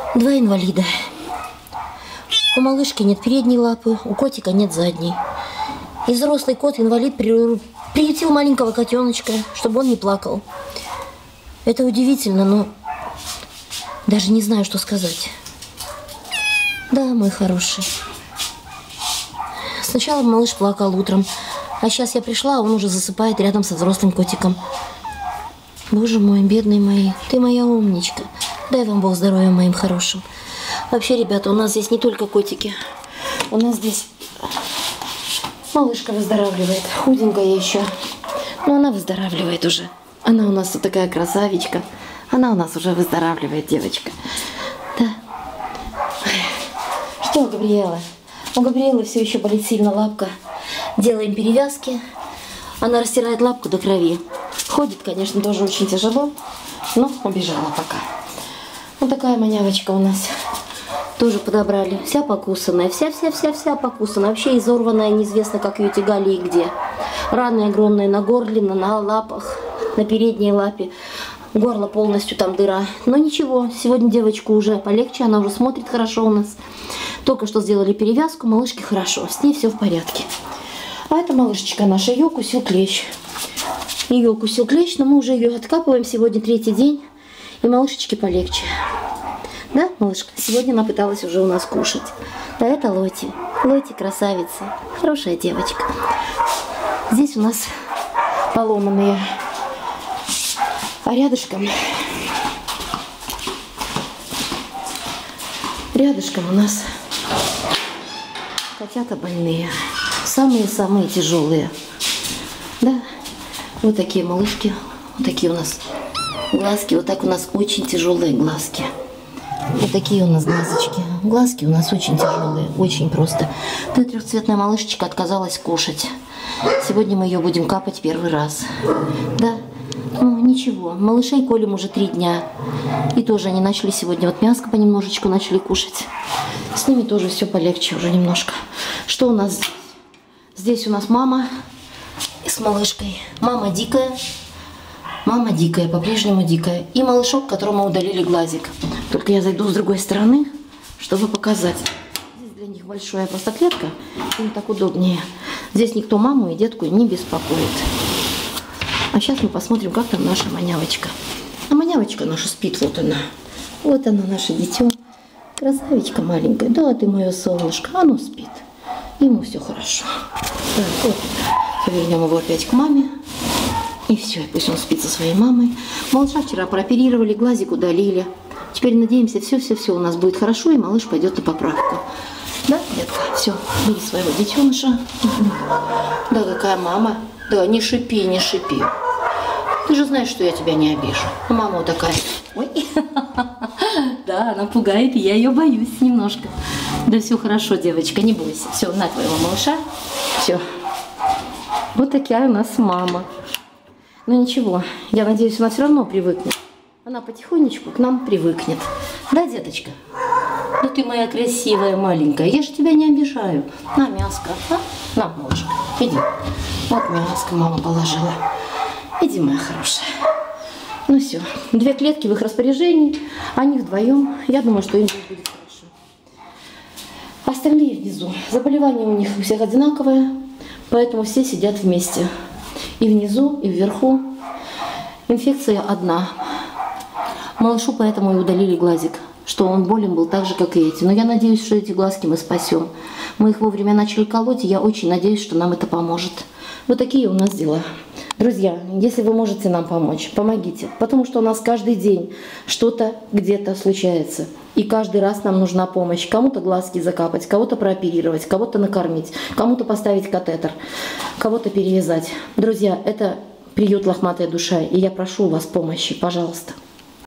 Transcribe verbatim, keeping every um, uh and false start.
Два инвалида. У малышки нет передней лапы, у котика нет задней. И взрослый кот-инвалид приютил маленького котеночка, чтобы он не плакал. Это удивительно, но даже не знаю, что сказать. Да, мой хороший. Сначала малыш плакал утром, а сейчас я пришла, а он уже засыпает рядом со взрослым котиком. Боже мой, бедные мои, ты моя умничка. Дай вам Бог здоровья моим хорошим. Вообще, ребята, у нас здесь не только котики. У нас здесь малышка выздоравливает. Худенькая еще. Но она выздоравливает уже. Она у нас вот такая красавичка. Она у нас уже выздоравливает, девочка. Да. Что, Габриэла? У Габриэлы все еще болит сильно лапка. Делаем перевязки. Она растирает лапку до крови. Ходит, конечно, тоже очень тяжело, но убежала пока. Вот такая манявочка у нас. Тоже подобрали. Вся покусанная. Вся-вся-вся-вся покусанная. Вообще изорванная. Неизвестно, как ее тягали и где. Раны огромные на горле, на лапах, на передней лапе. Горло полностью там дыра. Но ничего. Сегодня девочку уже полегче. Она уже смотрит хорошо у нас. Только что сделали перевязку. Малышке хорошо. С ней все в порядке. А эта малышечка наша, ее укусил клещ. Ее укусил клещ, но мы уже ее откапываем. Сегодня третий день. И малышечке полегче. Да, малышка? Сегодня она пыталась уже у нас кушать. Да, это Лоти. Лоти красавица. Хорошая девочка. Здесь у нас поломанные. А рядышком... Рядышком у нас котята больные. Самые-самые тяжелые. Да. Вот такие малышки. Вот такие у нас глазки. Вот так у нас очень тяжелые глазки. Вот такие у нас глазочки. Глазки у нас очень тяжелые. Очень просто. Та трехцветная малышечка отказалась кушать. Сегодня мы ее будем капать первый раз. Да. Ну, ничего. Малышей колем уже три дня. И тоже они начали сегодня вот мяско понемножечку начали кушать. С ними тоже все полегче уже немножко. Что у нас здесь? Здесь у нас мама с малышкой. Мама дикая. Мама дикая, по-прежнему дикая. И малышок, которому удалили глазик. Только я зайду с другой стороны, чтобы показать. Здесь для них большая просто клетка. Им так удобнее. Здесь никто маму и детку не беспокоит. А сейчас мы посмотрим, как там наша манявочка. А манявочка наша спит. Вот она. Вот она, наше дитё. Красавичка маленькая. Да, ты мое солнышко. Оно спит. Ему все хорошо. Так, вот. Повернем его опять к маме. И все, пусть он спит со своей мамой. Малыша вчера прооперировали, глазик удалили. Теперь надеемся, все-все-все у нас будет хорошо, и малыш пойдет на поправку. Да, детка? Все, бери своего детеныша. Да, какая мама. Да, не шипи, не шипи. Ты же знаешь, что я тебя не обижу. Мама вот такая. Ой. Да, она пугает, и я ее боюсь немножко. Да все хорошо, девочка, не бойся. Все, на твоего малыша. Все. Вот такая у нас мама. Ну ничего, я надеюсь, она все равно привыкнет. Она потихонечку к нам привыкнет. Да, деточка? Да ты моя красивая маленькая, я же тебя не обижаю. На, мяско, а? На, малышка, иди. Вот мяско мама положила. Иди, моя хорошая. Ну все, две клетки в их распоряжении, они вдвоем. Я думаю, что им будет хорошо. Остальные внизу. Заболевание у них у всех одинаковое, поэтому все сидят вместе. И внизу, и вверху. Инфекция одна. Малышу поэтому и удалили глазик, что он болен был так же, как и эти. Но я надеюсь, что эти глазки мы спасем. Мы их вовремя начали колоть, и я очень надеюсь, что нам это поможет. Вот такие у нас дела. Друзья, если вы можете нам помочь, помогите. Потому что у нас каждый день что-то где-то случается. И каждый раз нам нужна помощь. Кому-то глазки закапать, кого-то прооперировать, кого-то накормить, кому-то поставить катетер, кого-то перевязать. Друзья, это приют «Лохматая душа». И я прошу у вас помощи, пожалуйста.